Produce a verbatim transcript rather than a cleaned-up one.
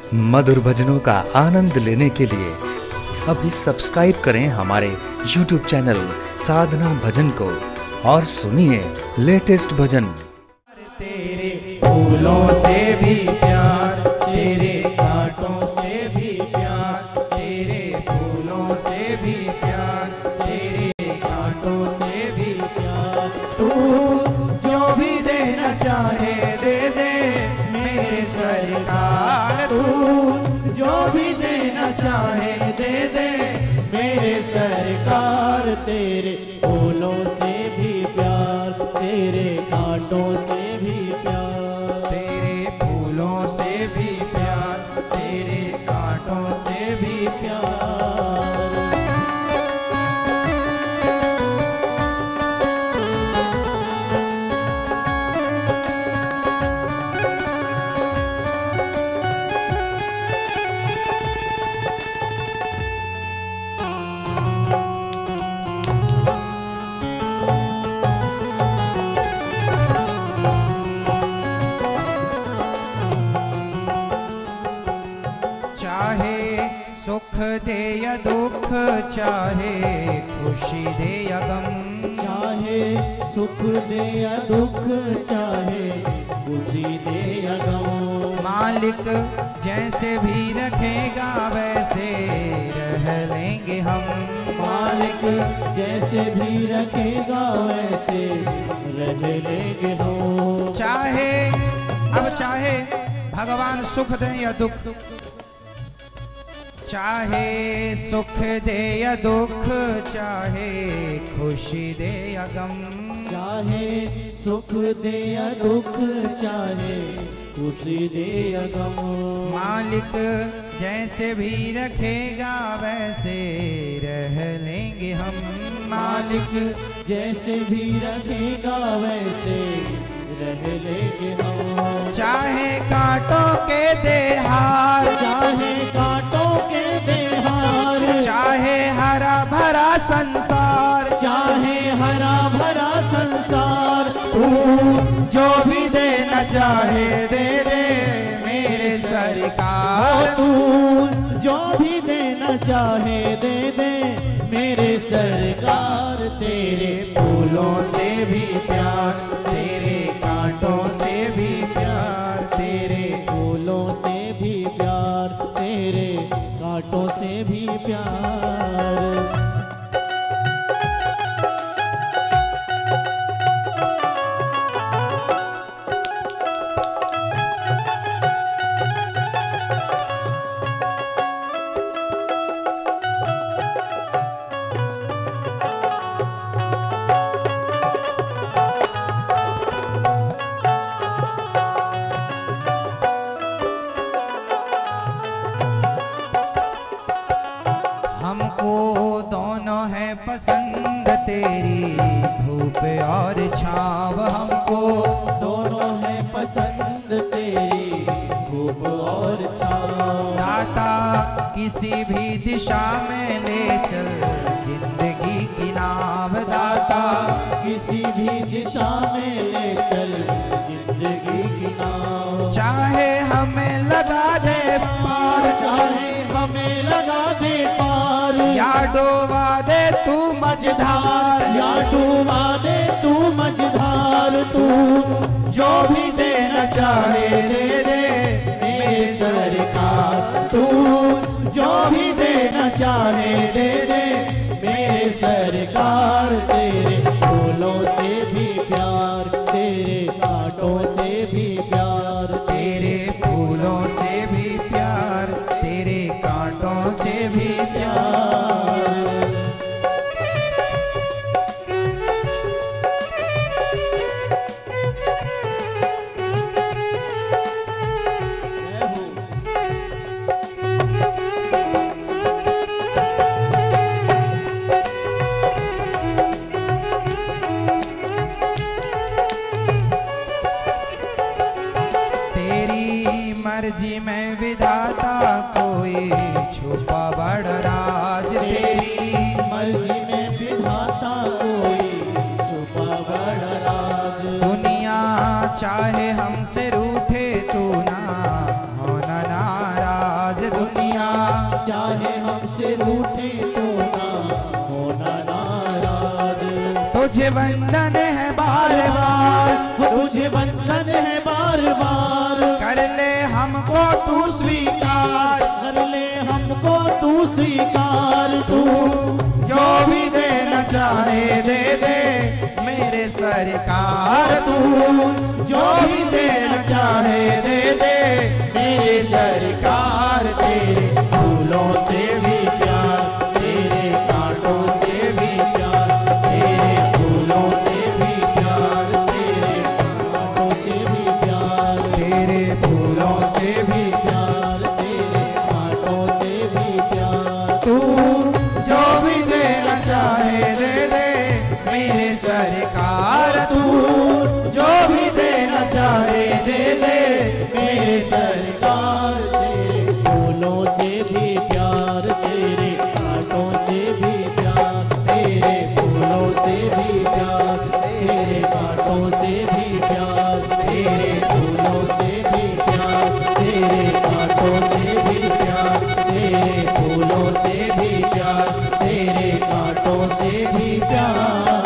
मधुर भजनों का आनंद लेने के लिए अभी सब्सक्राइब करें हमारे यूट्यूब चैनल साधना भजन को और सुनिए लेटेस्ट भजन। तेरे फूलों से भी प्यार, तेरे कांटों से भी प्यार, तेरे फूलों से भी प्यार, तेरे कांटों से भी प्यार। तू जो भी देना चाहे दे दे मेरे सरकार, तू जो भी देना चाहे दे दे मेरे सरकार। तेरे फूलों से भी प्यार, तेरे कांटों से भी प्यार, तेरे फूलों से भी प्यार, तेरे कांटों से भी प्यार। सुख दे या दुख, चाहे खुशी दे या गम, चाहे सुख दे या दुख, चाहे खुशी दे या गम। मालिक जैसे भी रखेगा वैसे रह लेंगे हम, मालिक जैसे भी रखेगा वैसे रह लेंगे हम। चाहे अब चाहे भगवान सुख दे या दुख, चाहे सुख दे या दुख, चाहे खुशी दे या गम, चाहे सुख दे या दुख, चाहे खुशी दे या गम। मालिक जैसे भी रखेगा वैसे रह लेंगे हम, मालिक जैसे भी रखेगा वैसे रह लेंगे हम। चाहे कांटों के दे हार, चाहे कांटों के दे हार, चाहे हरा भरा संसार, चाहे हरा भरा संसार। तू जो भी देना चाहे दे दे मेरे सरकार, तू जो भी देना चाहे दे दे मेरे सरकार। तेरे फूलों से भी प्यार, तेरे कांटों से भी प्यार, तेरे फूलों से भी प्यार, तेरे कांटों से भी प्यार। हमको दोनों है पसंद तेरी धूप और छाव, हमको दोनों है पसंद तेरी धूप और छाँव। दाता किसी भी दिशा में ले चल जिंदगी की नाव, दाता किसी भी दिशा में ले चल जिंदगी की नाव। चाहे हमें लगा दे पार, चाहे हमें लगा दे पार, या डोबा दे तू मझधार, या डूबा दे तू मझधार। तू जो भी देना चाहे दे दे मेरे सरकार, तू जो भी देना चाहे दे दे मेरे सरकार। तेरे फूलों से भी प्यार, तेरे कांटों से भी प्यार, तेरे फूलों से भी प्यार, तेरे कांटों से भी प्यार। मर्जी में विधाता कोई छुपा बड़ राज, तेरी मर्जी में विधाता कोई छुपा बड़ राज। दुनिया चाहे हमसे रूठे तू ना होना नाराज, चाहे हमसे रूठे तो ना होना नाराज। तुझे वंदन है बार बार, तुझे बंधन है बार बार, कर ले हमको तू स्वीकार, कर ले हमको तू स्वीकार। तू जो भी देना चाहे दे दे मेरे सरकार, तू जो भी देना चाहे दे दे मेरे सरकार। तेरे फूलों से भी प्यार, तेरे कांटों से भी प्यार, तेरे फूलों से भी प्यार, तेरे कांटों से भी प्यार, तेरे फूलों से भी प्यार, तेरे कांटों से भी प्यार। तू जो भी देना चाहे दे दे मेरे सरकार, तू जो भी देना चाहे दे दे मेरे सरकार। तेरे फूलों से भी प्यार, तेरे कांटों से भी प्यार, तेरे फूलों से भी प्यार, तेरे कांटों से भी प्यार, तेरे फूलों से भी प्यार, तेरे कांटों से भी प्यार, तेरे फूलों से भी प्यार, तेरे कांटों से भी प्यार।